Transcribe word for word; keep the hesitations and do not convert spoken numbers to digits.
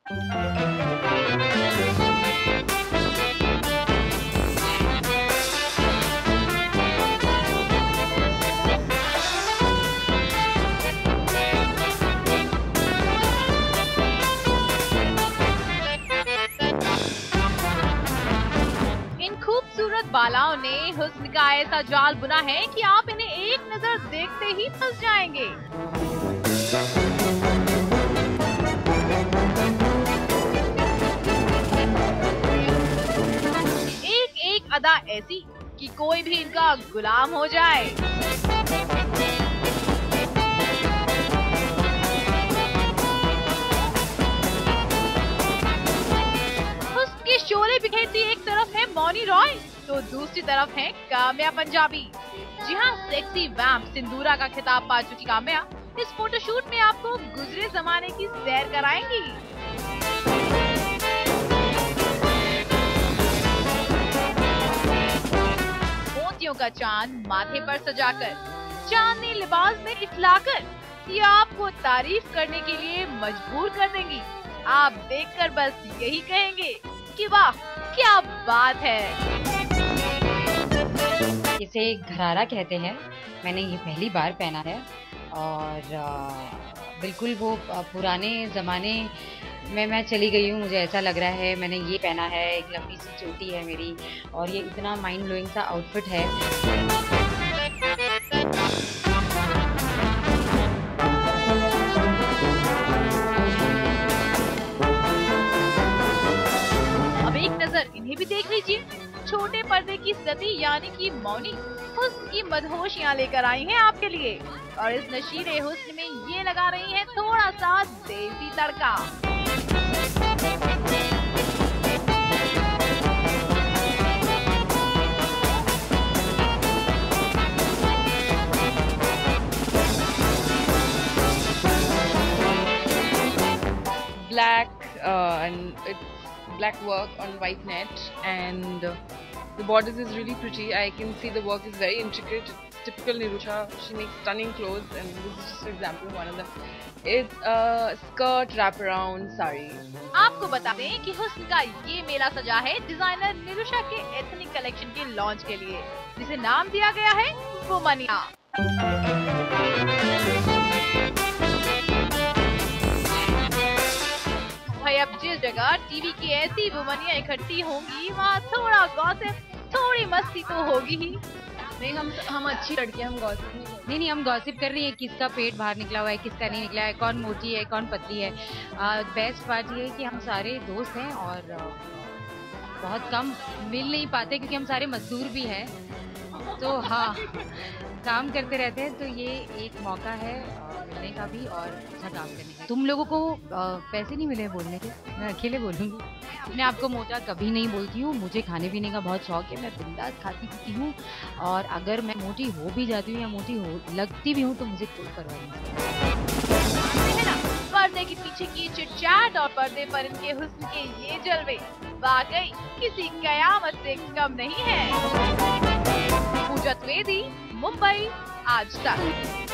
खूबसूरत बालाओं ने हुस्न का ऐसा जाल बुना है कि आप इन्हें एक नजर देखते ही फंस जाएंगे। एक एक अदा ऐसी कि कोई भी इनका गुलाम हो जाए। हुस्न के शोले बिखेरती एक तरफ है मौनी रॉय, तो दूसरी तरफ है काम्या पंजाबी। जी हाँ, सेक्सी वैम्प सिंदूरा का खिताब पा चुकी काम्या इस फोटोशूट में आपको गुजरे जमाने की सैर कराएंगी। मोतियों का चांद माथे पर सजाकर, चांदनी लिबास में इतलाकर ये आपको तारीफ करने के लिए मजबूर कर देंगी। आप देखकर बस यही कहेंगे कि वाह क्या बात है। इसे घरारा कहते हैं। मैंने ये पहली बार पहना है और बिल्कुल वो पुराने ज़माने में मैं चली गई हूँ। मुझे ऐसा लग रहा है मैंने ये पहना है। एक लंबी सी चोटी है मेरी और ये इतना माइंड ब्लोइंग सा आउटफिट है। अब एक नजर इन्हें भी देख लीजिए। छोटे पर्दे की सती यानी कि मौनी हुस्न की मदहोशियां लेकर आई हैं आपके लिए और इस नशीले हुस्न में ये लगा रही हैं थोड़ा सा देसी तड़का। Black uh, and it's black work on white net, and uh, the borders is really pretty. I can see the work is very intricate. It's typical Nirusha. She makes stunning clothes, and this is just an example of one of them. It's a skirt wraparound sari. आपको बता दें कि हुस्न का ये मेला सजा है designer निरुषा के एथनिक कलेक्शन के लॉन्च के लिए, जिसे नाम दिया गया है वुमनिया। भाई अब जिस जगह टीवी की ऐसी वुमनिया इकट्ठी होंगी वहाँ थोड़ा गॉसिप, थोड़ी मस्ती तो होगी ही। नहीं, हम हम अच्छी लड़कियां, हम गॉसिप नहीं करते। नहीं नहीं हम गॉसिप कर रही है किसका पेट बाहर निकला हुआ है, किसका नहीं निकला है, कौन मोटी है कौन पतली है। बेस्ट बात ये है कि हम सारे दोस्त हैं और आ, बहुत कम मिल नहीं पाते क्योंकि हम सारे मजदूर भी हैं। तो हाँ, काम करते रहते हैं, तो ये एक मौका है मिलने का भी और अच्छा काम करने का। तुम लोगों को आ, पैसे नहीं मिले बोलने के, मैं अकेले बोलूँगी। मैं आपको मोटा कभी नहीं बोलती हूँ। मुझे खाने पीने का बहुत शौक है, मैं बिंदास खाती पीती हूँ और अगर मैं मोटी हो भी जाती हूँ या मोटी हो लगती भी हूँ तो मुझे कोई परवाह नहीं। पर्दे के पीछे की चिटचाट और पर्दे पर इनके हुस्न के ये जलवे वाकई किसी कयामत से कम नहीं है। पूजा द्विवेदी, मुंबई, आज तक।